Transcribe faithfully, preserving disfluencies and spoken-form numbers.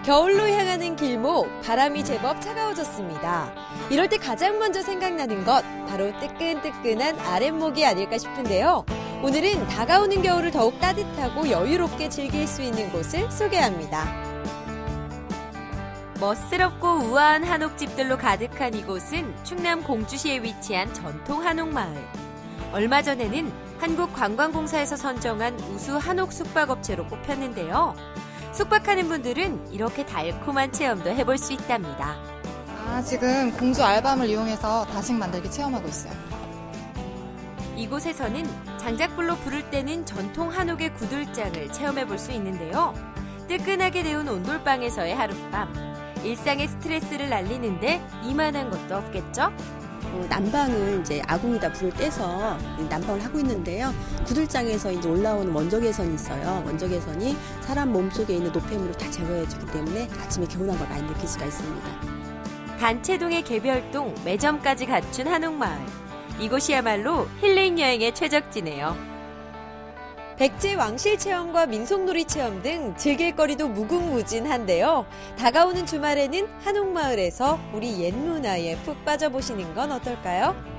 겨울로 향하는 길목, 바람이 제법 차가워졌습니다. 이럴 때 가장 먼저 생각나는 것, 바로 뜨끈뜨끈한 아랫목이 아닐까 싶은데요. 오늘은 다가오는 겨울을 더욱 따뜻하고 여유롭게 즐길 수 있는 곳을 소개합니다. 멋스럽고 우아한 한옥집들로 가득한 이곳은 충남 공주시에 위치한 전통 한옥마을. 얼마 전에는 한국관광공사에서 선정한 우수 한옥 숙박업체로 꼽혔는데요. 숙박하는 분들은 이렇게 달콤한 체험도 해볼 수 있답니다. 아, 지금 공주 알밤을 이용해서 다식 만들기 체험하고 있어요. 이곳에서는 장작불로 불을 때는 전통 한옥의 구들장을 체험해볼 수 있는데요. 뜨끈하게 데운 온돌방에서의 하룻밤. 일상의 스트레스를 날리는데 이만한 것도 없겠죠? 어, 난방을 이제 아궁이다 불을 떼서 난방을 하고 있는데요. 구들장에서 이제 올라오는 원적외선이 있어요. 원적외선이 사람 몸속에 있는 노폐물을 다 제거해주기 때문에 아침에 개운한 걸 많이 느낄 수가 있습니다. 단체동의 개별동, 매점까지 갖춘 한옥마을. 이곳이야말로 힐링 여행의 최적지네요. 백제 왕실 체험과 민속놀이 체험 등 즐길 거리도 무궁무진한데요. 다가오는 주말에는 한옥마을에서 우리 옛 문화에 푹 빠져보시는 건 어떨까요?